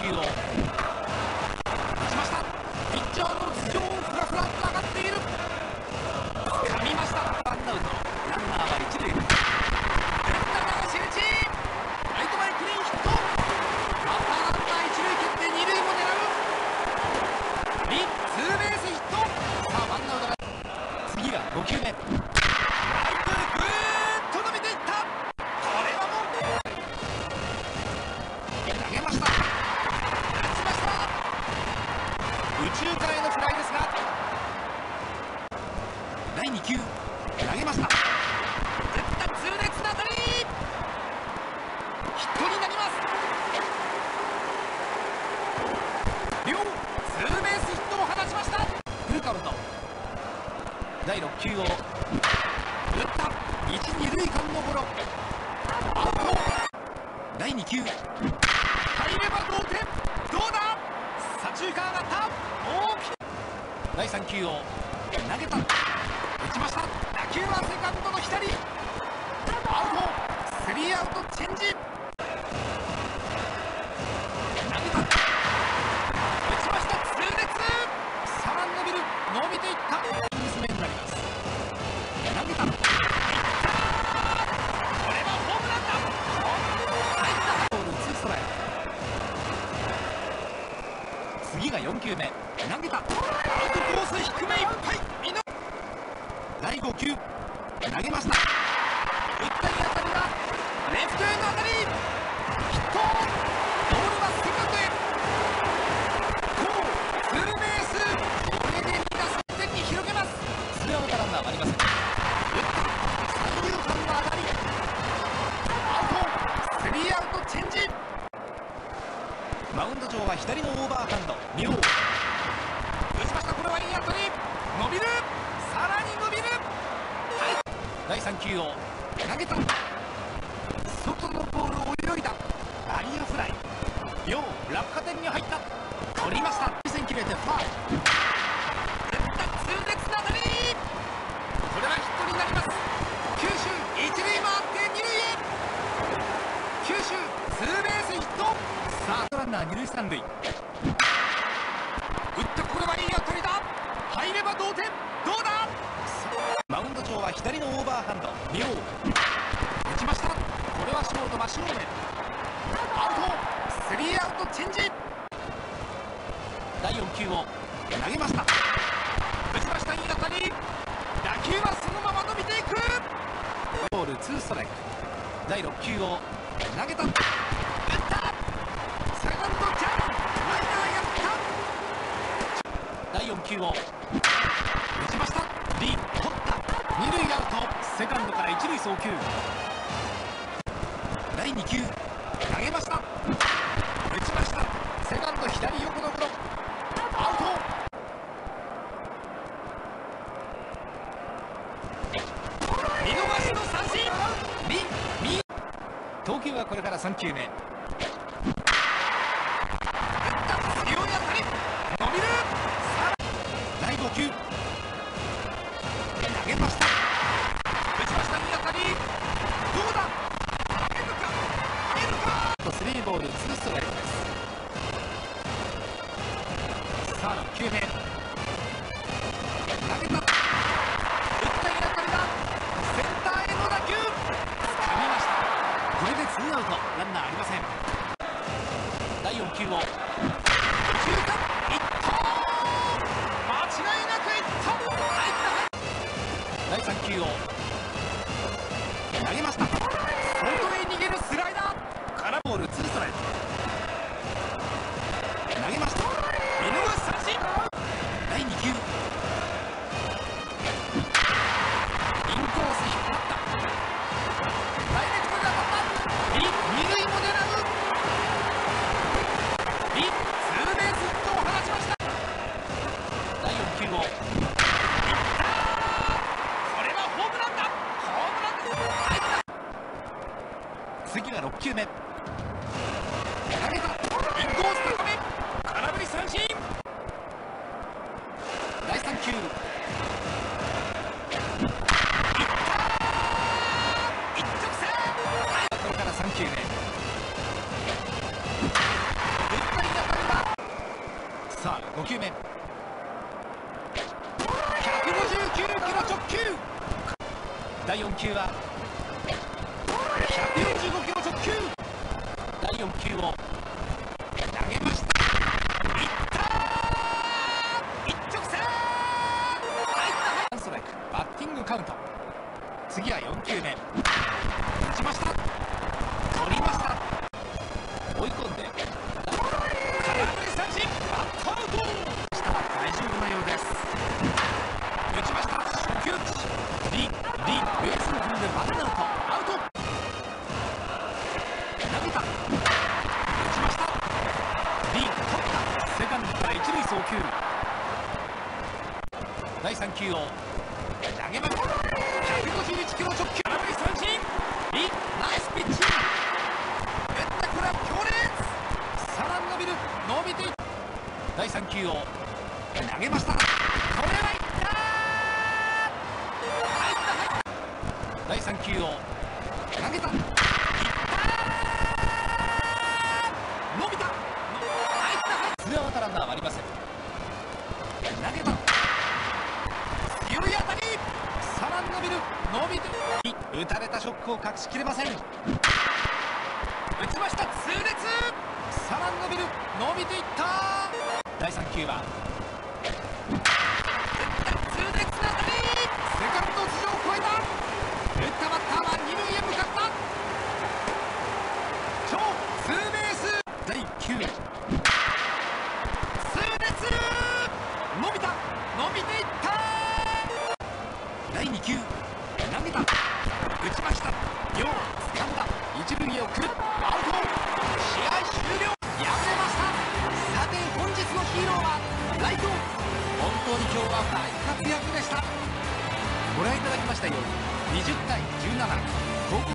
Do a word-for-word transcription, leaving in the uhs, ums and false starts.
球を打ちました。ピッチャーの頭上をふらふらと上がっている。掴みました。ワンアウト、ランナーは一塁。ランナーが集中。ライト前クリーンヒット。またランナー一塁蹴って二塁も狙う。リツーベースヒット。さあワンアウトだ。次がご球目。ライトへぐーっと伸びていった。これはもう投げました。打ちました。宇宙間へのフライですが、だいに球投げました。打った痛烈な当たり。ヒットになります。両ツーベースヒットを放ちました。フルカウント。だいろっ球を打った。一二塁間のゴロ。アウト。だいに球入れば同点。どうだ。左中間上がった。大きい。だいさん球を投げた。打ちました。打球はセカンドの左。アウト。スリーアウトチェンジ。投げた。打ちました。痛烈。さらに伸びる。伸びていった。娘になります。投げた。いった。これはホームランだ。入った。ボールツーストライク。次がよん球目。投げた。アウトコース低めいっぱい。だいご球投げました。打ったい当たりがレフトへの当たり。ヒット。ボールはセカンドへ。ゴーツーベース。これでに打数点に広げます。ツーアウトランナーはありません。打った三遊間の当たり。アウト。スリーアウトチェンジ。マウンド上は左のオーバーハンド妙。打ちました。これはいい当たり。伸びる。さらに伸びる。だいさん球を投げた。外のボールを泳いだ。外野フライ。両落下点に入った。取りました。線切れてファウル。打った痛烈な当たり。これはヒットになります。九州一塁回って二塁へ。九州ツーベースヒット。さあランナー二塁三塁。打ったこれはいい当たりだ。入れば同点。どうだ。マウンド上は左のオーバーハンド妙。打ちました。これはショート真正面。アウト。スリーアウトチェンジ。だいよん球を投げました。打ちました。いい当たり。打球はそのまま伸びていく。ボールツーストライク。だいろっ球を投げた。打った。セカンドジャンプ。ライナーやった。だいよん球を打ちました。リー取った。二塁アウト。セカンドから一塁送球。だいに球投げました。打ちました。セカンド左横のゴロ。アウト。見逃しの三振。リミ投球はこれからさん球目。打った強い当たり。伸びる。さあだいご球投げました。打ちました。いい当たり。どうだ。投げるか投げるか。スリーボールツーストライクです。さあろっ球目投げた。打ったいい当たりだ。センターへの打球。掴みました。これでツーアウトランナーありません。だいよん球を右中間いった。間違いなくいった。入った。だいさん球を投げました。外へ逃げるスライダー。空ボールツーストライク。投げました。見逃し三振。だいに球インコース引っ張った。ダイレクトで当たった。リ二塁も狙う。リツーベースヒットを放ちました。だいよん球を次がろっ球目投げた。インコース高め。空振り三振。だいさん球いった。一直線。これからさん球目。打ったりだ。 だいよん球はひゃくよんじゅうごキロ直球。だいよん球を投げました。いったー、一直線入った。ワンストライク、バッティングカウント。次はよん球目、打ちました。取りました。追い込んで空振り三振、バットアウト。下は大丈夫なようです。打ちました。初球打ち、リリベースを踏んでワンアウト。アウト。投げた。打ちました。リ取った。セカンドから一塁送球。だいさん球を投げました。ひゃくごじゅういちキロ直球、空振り三振。リナイスピッチング。打ったこれは強烈。さらに伸びる、伸びていった。だいさん球を投げました。これはいったー、入った入った。だいさん球を投げた。いったー、伸びた。入った入った。ツーアウトランナーはありません。投げた。強い当たり。さらに伸びる、伸びて打たれたショックを隠しきれません。打ちました。痛烈。さらに伸びる、伸びていった。だいさん球は打った痛烈な当たり。セカンド頭上を越えた。打ったバッターは二塁へ向かった。超ツーベース。だいきゅう痛烈、伸びた、伸びていった。だいに球投げた。打ちました。両掴んだ。一塁へ送る。アウト。試合終了。敗れました。さて本日のヒーローはライト。本当に今日は大活躍でした。ご覧いただきましたようににじゅうたいじゅうなな、